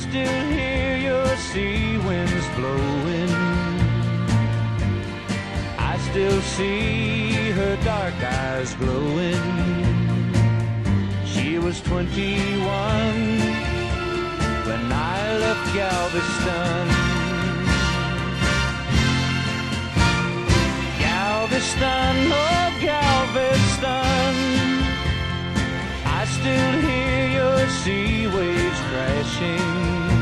still hear your sea winds blowing. I still see her dark eyes glowing. She was 21 when I left Galveston. Galveston, oh Galveston, I still hear your sea waves crashing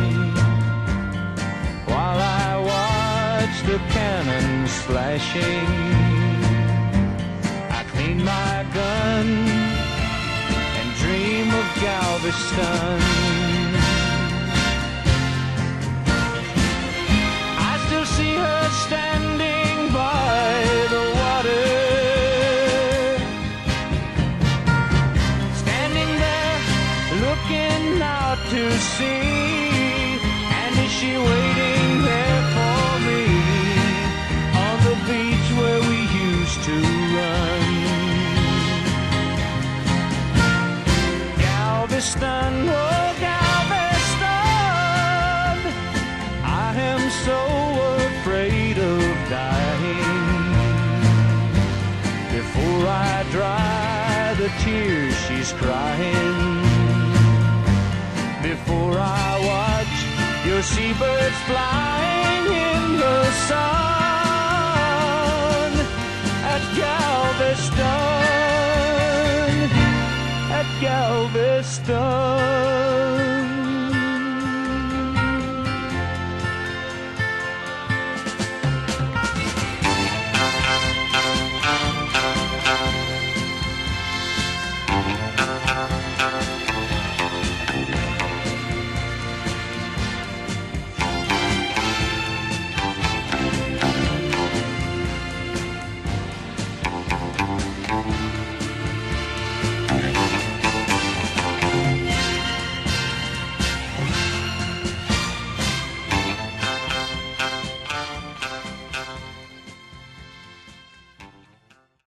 while I watch the cannons flashing. I clean my gun and dream of Galveston. I still see her standing by the water, standing there looking out to sea. And is she waiting there for me on the beach where we used to run? Galveston, oh Galveston, I am so afraid of dying before I dry the tears she's crying, before I watch your seabirds flying in the sun at Galveston, at Galveston.